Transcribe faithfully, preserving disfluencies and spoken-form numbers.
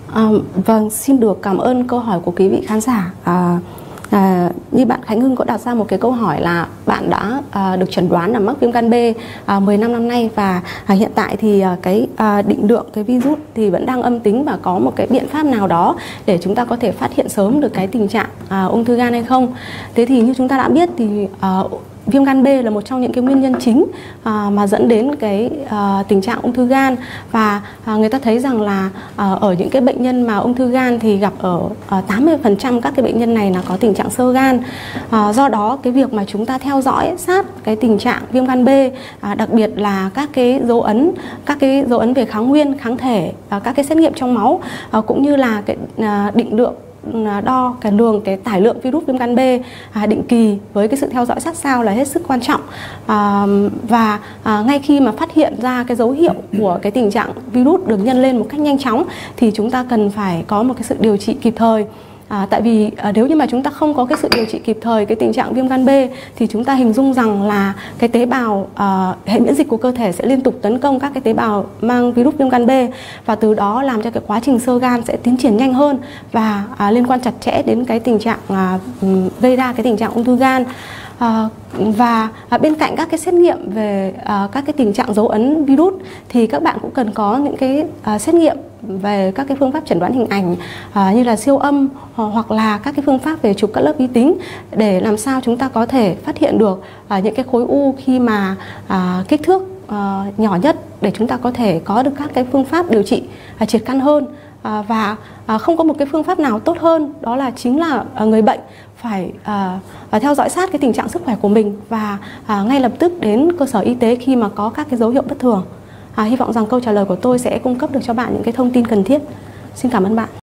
À, vâng, xin được cảm ơn câu hỏi của quý vị khán giả. À, à, như bạn Khánh Hưng có đặt ra một cái câu hỏi là bạn đã à, được chẩn đoán là mắc viêm gan B à, mười lăm năm nay, và à, hiện tại thì à, cái à, định lượng cái virus thì vẫn đang âm tính, và có một cái biện pháp nào đó để chúng ta có thể phát hiện sớm được cái tình trạng à, ung thư gan hay không. Thế thì như chúng ta đã biết thì à, viêm gan B là một trong những cái nguyên nhân chính à, mà dẫn đến cái à, tình trạng ung thư gan, và à, người ta thấy rằng là à, ở những cái bệnh nhân mà ung thư gan thì gặp ở à, tám mươi phần trăm các cái bệnh nhân này là có tình trạng xơ gan. À, do đó cái việc mà chúng ta theo dõi sát cái tình trạng viêm gan B, à, đặc biệt là các cái dấu ấn các cái dấu ấn về kháng nguyên, kháng thể, à, các cái xét nghiệm trong máu, à, cũng như là cái à, định lượng đo cái lượng cái tải lượng virus viêm gan B à, định kỳ với cái sự theo dõi sát sao là hết sức quan trọng. À, và à, ngay khi mà phát hiện ra cái dấu hiệu của cái tình trạng virus được nhân lên một cách nhanh chóng thì chúng ta cần phải có một cái sự điều trị kịp thời. À, tại vì à, nếu như mà chúng ta không có cái sự điều trị kịp thời cái tình trạng viêm gan B thì chúng ta hình dung rằng là cái tế bào à, hệ miễn dịch của cơ thể sẽ liên tục tấn công các cái tế bào mang virus viêm gan B, và từ đó làm cho cái quá trình xơ gan sẽ tiến triển nhanh hơn và à, liên quan chặt chẽ đến cái tình trạng à, gây ra cái tình trạng ung thư gan. À, và à, bên cạnh các cái xét nghiệm về à, các cái tình trạng dấu ấn virus thì các bạn cũng cần có những cái à, xét nghiệm về các cái phương pháp chẩn đoán hình ảnh à, như là siêu âm hoặc là các cái phương pháp về chụp cắt lớp vi tính, để làm sao chúng ta có thể phát hiện được à, những cái khối u khi mà à, kích thước à, nhỏ nhất, để chúng ta có thể có được các cái phương pháp điều trị à, triệt căn hơn. À, và à, không có một cái phương pháp nào tốt hơn, đó là chính là à, người bệnh phải à, à, theo dõi sát cái tình trạng sức khỏe của mình và à, ngay lập tức đến cơ sở y tế khi mà có các cái dấu hiệu bất thường. À, hy vọng rằng câu trả lời của tôi sẽ cung cấp được cho bạn những cái thông tin cần thiết. Xin cảm ơn bạn.